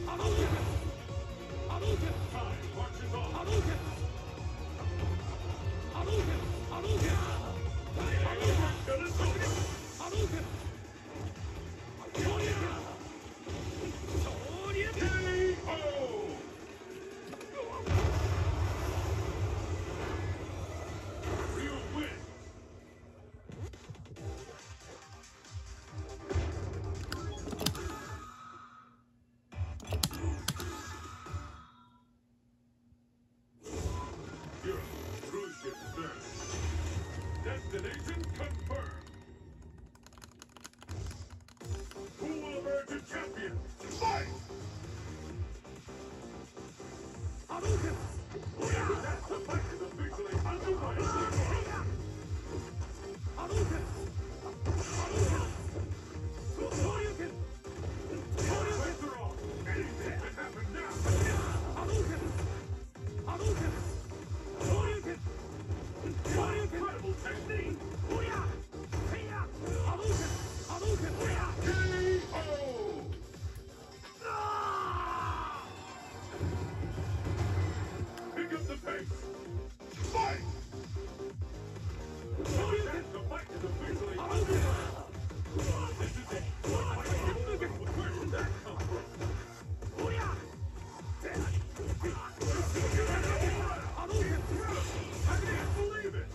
Destination confirmed. Who will emerge a champion? Fight! That's the fight is officially underway. Fights are on. Anything can happen now. Incredible technique. KO! Pick up the pace. Fight! The fight is officially underway. This is it. Where did that come from? I can't believe it.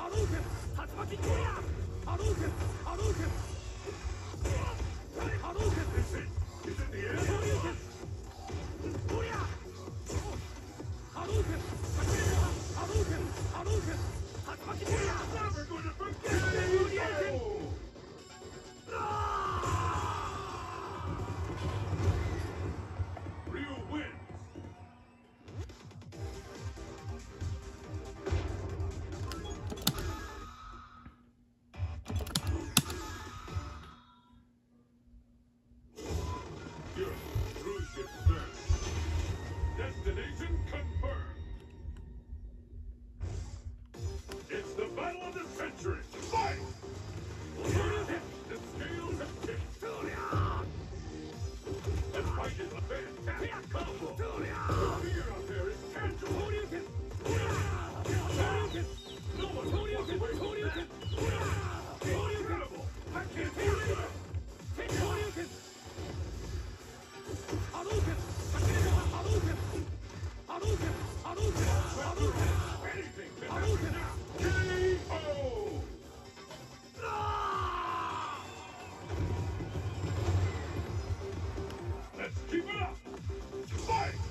Is it the end? Never going to forget it. Ryu wins. Your cruise ship search. Destination confirmed. It's the battle of the century. Fight! The scales have tipped. The fight is a fantastic combo. The fear out there is tangible. No one can walk away from that. Incredible. I can't believe it. Anything can happen now. KO! Let's keep it up. Fight!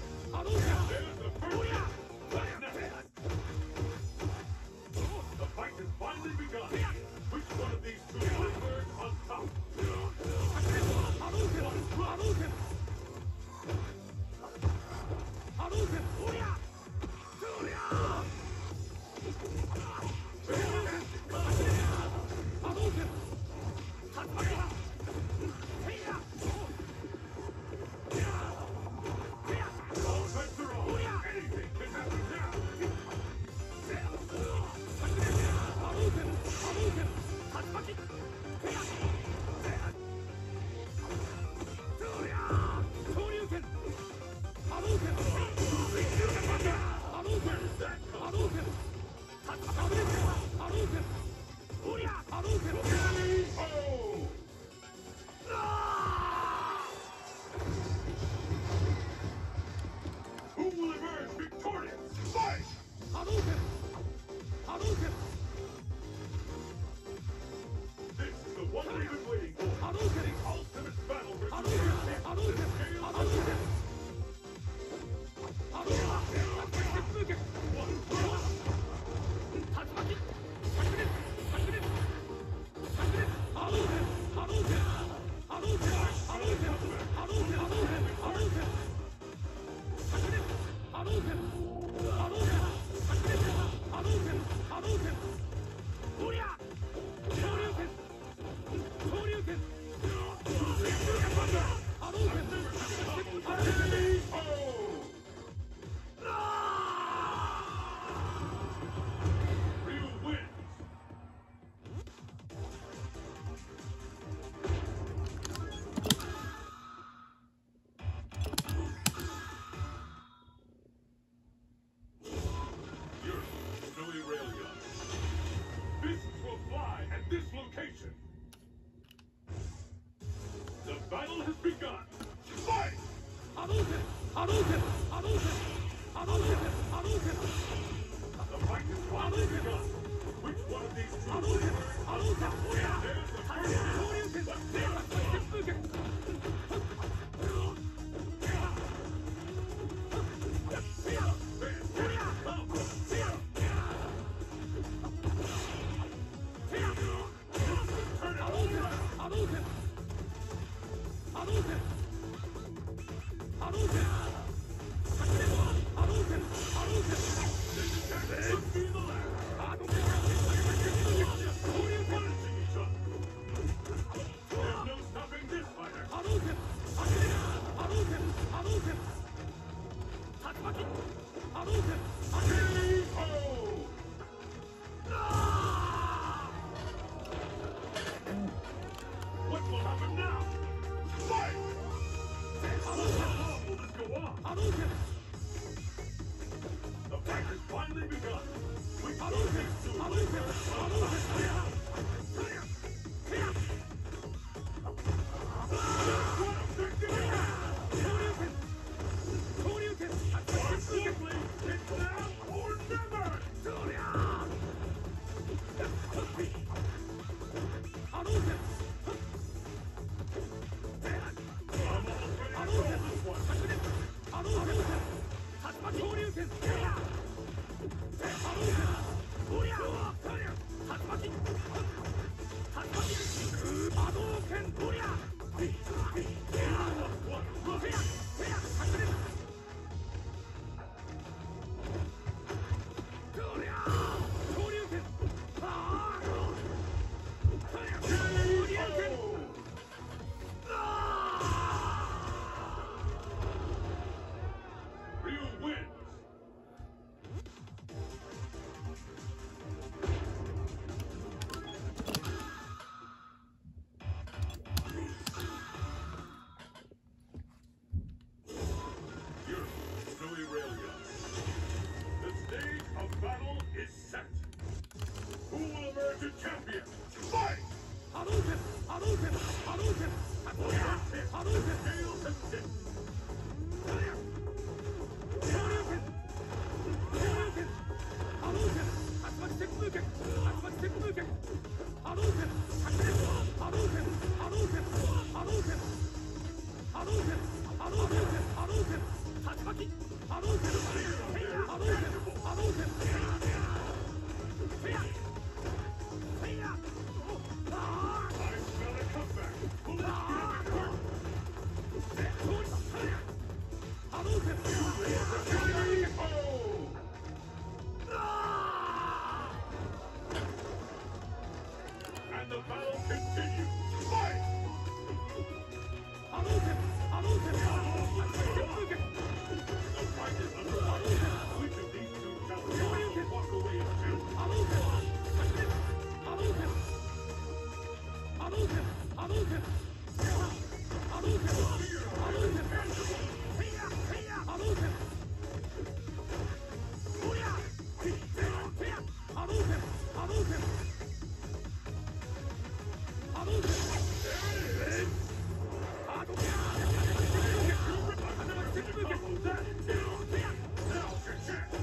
The fight is finally begun. Which one of these two players? There's the What will happen now? Fight! How long will this go on? The fight has finally begun. Which one of these two it's now or never! Ryu wins! Beautiful, snowy rail yard. The stage of battle is set. Who will emerge a champion? Fight! Scale to 6. I smell a comeback. Will this be a return? And the battle continues. Fight! The fight is underway. Which of these two challengers will walk away as champion? Now's your chance.